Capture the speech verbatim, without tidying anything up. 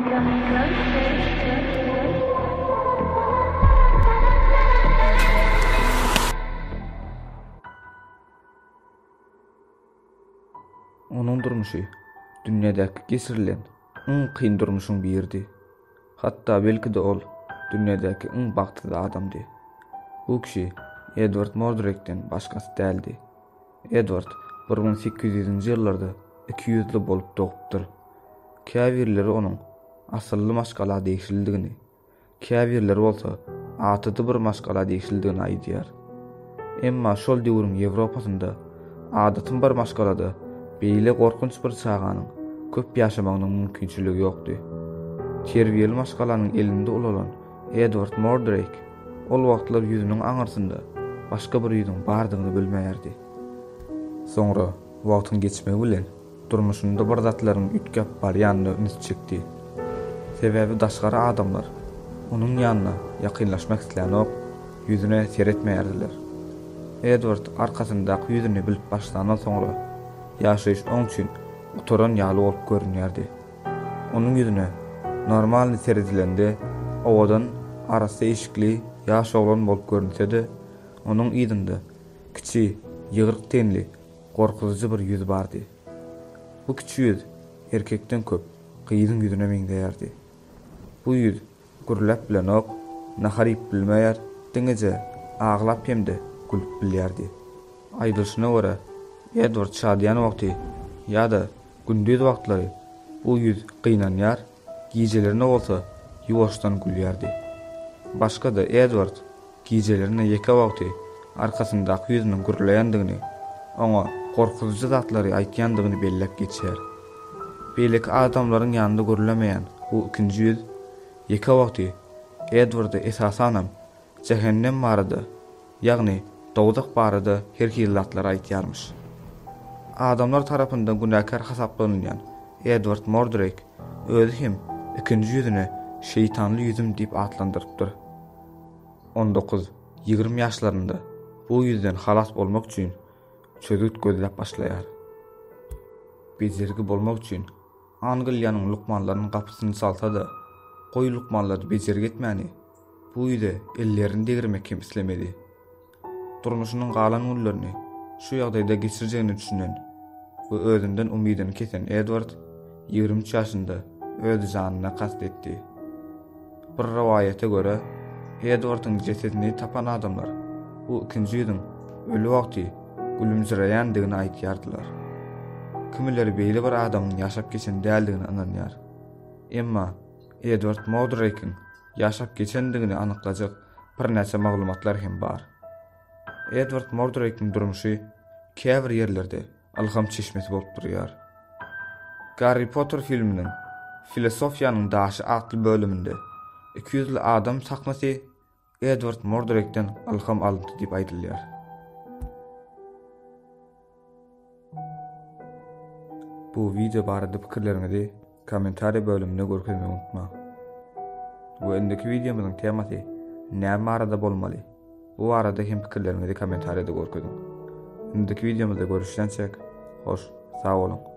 Onun durmuşy dünýädäki geçirilen iň kyn durmuşyň birdi. Hatda belki de ol dünýädäki iň bagtly adamdy. Bu kişi Edward Mordrake'den başgasy däldi. Edward bir bin sekiz ýüzünji ýyllarda iki ýüzli bolup dogupdyr. Käbirleri onuň asylly maşgala değişildigini, käbirleri bolsa atydy bir maşgala değişildigini aýdýar. Emma şol döwrüň Ýewropasynda adatyn bir maşgalada beýle gorkunç bir çağanyň köp ýaşamagynyň mümkinçiligi ýokdy. Terbiýeli maşgalanyň elinde olan Edward Mordrake ol wagtlar ýüzüniň aňyrsynda başga bir ýüzüň bardygyny bilmeýärdi. Soňra wagtyň geçmegi bilen durmuşynda bir zatlaryň ütkep barýanyny üns çekdi. Sebäbi daşgary adamlar onuň ýanyna ýakynlaşmak islenip ýüzüne seretmeýärdiler. Edward arkasyndaky ýüzüni bilip başlandan soňra ýaşaýyş oň üçin oturan ýaly bolup görünýärdi. Onuň ýüzüne normal seredilende owadan arasy eşikli ýaş oglan bolup görünse-de, onuň ýüzünde kiçi, ýygyrk tenli, gorkuzy bir ýüz bardy. Bu kiçi ýüz erkekden köp gyýdyň ýüzüne meňdeýärdi. Bu ýüz gürläp bilen ok, naharyp bilmeýär, diňeje aglap hemde gülüp bilýärdi. Aýdylşyna görä, Edward şadyan wagty ýa-da gündüz wagtlary bu ýüz gynanýar, gijelerine bolsa ýuwaşdan gülýärdi. Başga da Edward gijelerine ýeke wagty arkasyndaky ýüzüniň gürleýändigini, oňa gorkuzy zatlary aýtýandygyny bellep geçýär. Beýleki adamlaryň ýanynda görülemeýän bu ikinji ýüz ýeke wagty Edwardy esasanam cehennem barada, ýagny dowdak barada her hili zatlary aýtýarmyş. Adamlar tarapyndan günäkär hasaplanýan Edward Mordrake özü hem ikinji ýüzüne şeytanly ýüzüm diýip atlandyrypdyr. on dokuz ýygrimi ýaşlarynda bu ýüzden halas bolmak üçin çözüt gözläp başlaýar. Bezergi bolmak üçin Angliýanyň lukmanlarynyň gapysyny salsa da, goý lukmanlary bezergi etmäni bu ýüze ellerini degirmek hem islemedi. Durmuşynyň galan günlerini şu ýagdaýda geçirjegini düşünen we özünden umydyn kesen Edward ýygrimi üç ýaşynda öz janyna kast etdi. Bir riwaýete görä, Edwardyň jesedini tapan adamlar bu ikinji ýüzüň ölü wagty gülümsireýändigini aýtýardylar. Kimileri beýle bir adamyň ýaşap geçen däldigini ananýar. Emma Edward Mordrake'in ýaşap geçendigini anyklajak bir näçe maglumatlar hem bar. Edward Mordrake'in durmuşy käbir ýerlerde alham çeşmesi bolup durýar. Harry Potter filminiň Filosofiýanyň daşy atly bölüminde iki ýüzli adam sakmasy Edward Mordrake'den alham alındy diýip aýdylýar. Bu video barada pikirleriňizi kommentariýa bölümine görkezmeyi unutma. Bu endiki videomyzyň temasy näme arada bolmaly? Bu arada hem pikirleriňizi kommentariýada görkezin. Endiki videomyzda görüşýänçek hoş, sag bolun.